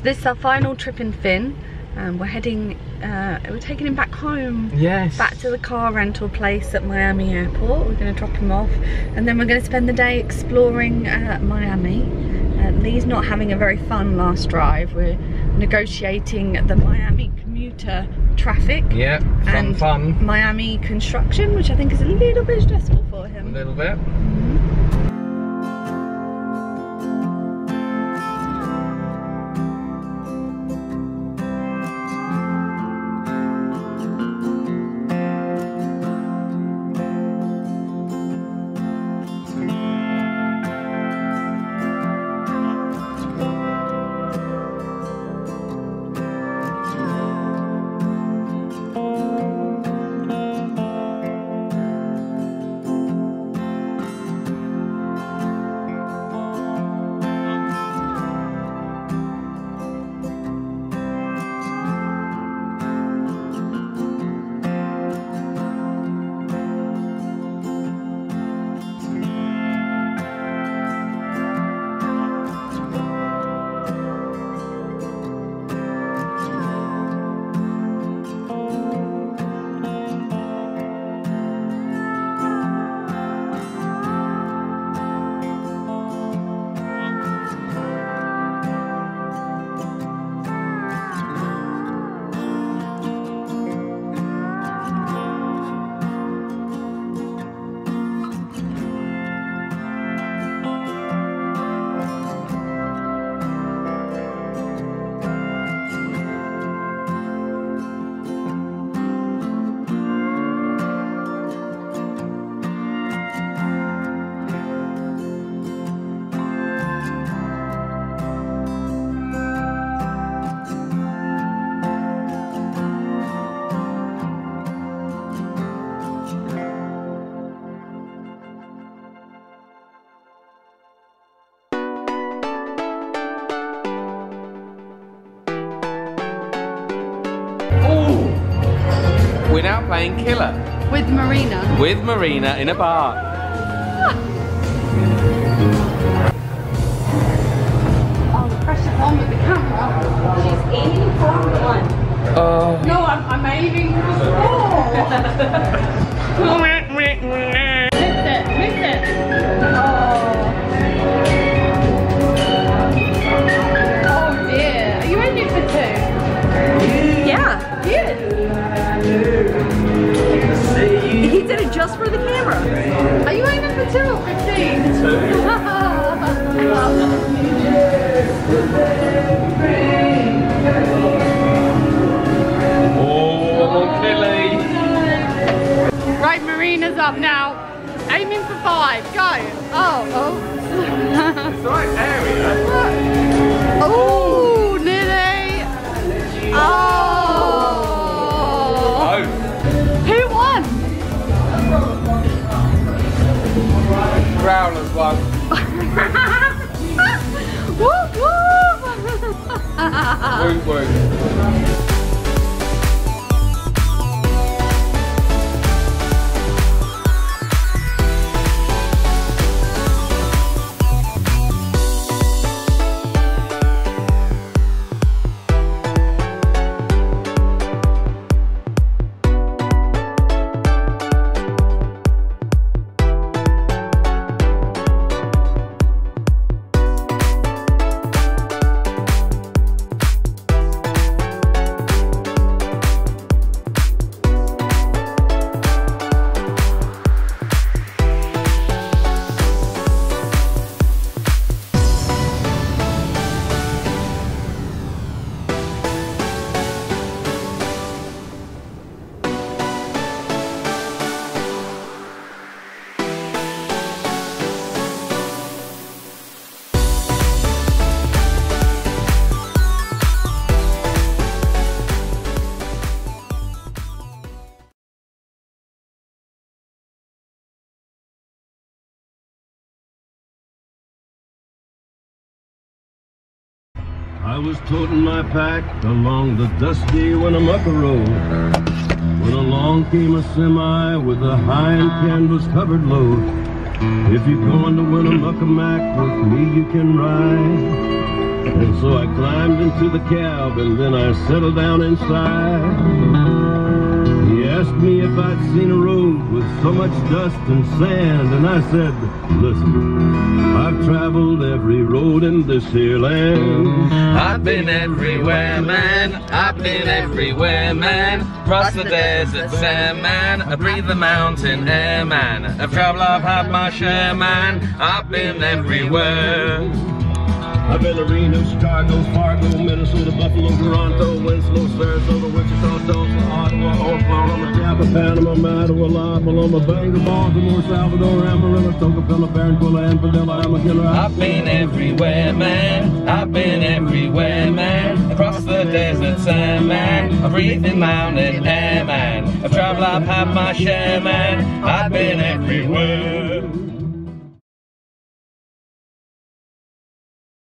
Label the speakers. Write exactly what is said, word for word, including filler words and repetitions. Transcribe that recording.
Speaker 1: So this is our final trip in Finn. Um, we're heading, uh, we're taking him back home.
Speaker 2: Yes.
Speaker 1: Back to the car rental place at Miami Airport. We're going to drop him off, and then we're going to spend the day exploring uh, Miami. Uh, Lee's not having a very fun last drive. We're negotiating the Miami commuter traffic.
Speaker 2: Yeah, fun,
Speaker 1: and
Speaker 2: fun.
Speaker 1: Miami construction, which I think is a little bit stressful for him.
Speaker 2: A little bit.
Speaker 1: Mm-hmm.
Speaker 2: We're now playing Killer.
Speaker 1: With Marina.
Speaker 2: With Marina in a bar.
Speaker 1: Oh, the pressure's on with the camera. She's aiming for one.
Speaker 2: Oh.
Speaker 1: No, I'm, I'm aiming for four. Lift it, lift it. Oh. Oh dear. Are you aiming for two? Yeah. Good. He did it just for the camera. Are you aiming for two or fifteen?
Speaker 2: Oh, Kelly.
Speaker 1: Right, Marina's up now. Aiming for five. Go. Oh, oh.
Speaker 2: It's the right area.
Speaker 1: Oh, nearly. Oh.
Speaker 2: Oh.
Speaker 1: Who won?
Speaker 2: Growlers won.
Speaker 1: Woo, woo.
Speaker 2: Woo woo.
Speaker 3: I was toting my pack along the dusty Winnemucca Road when along came a semi with a high-end canvas-covered load. If you're going to Winnemucca Mac with me, you can ride. And so I climbed into the cab and then I settled down inside. He asked me if I'd seen a road with so much dust and sand, and I said, listen, I've traveled every road in this here land.
Speaker 2: I've been everywhere, man. I've been everywhere, man. Across the desert, sand, man. I breathe the mountain air, man. Of travel I've had my share, man. I've been everywhere.
Speaker 3: I've been to Reno, Chicago, Fargo, Minnesota, Buffalo, Toronto, Winslow, Sarasota, Wichita, Tulsa, Ottawa, Oklahoma, Tampa, Panama, Mattawa, La Paloma, Bangor, Baltimore, Salvador, Amarillo, Tocopilla, Barranquilla, and Padilla, Amaquilla.
Speaker 2: I've been everywhere, man. I've been everywhere, man. Across the desert, sand, man. I breathe in mountain air, man. Of travel I've had my share, man. I've been everywhere.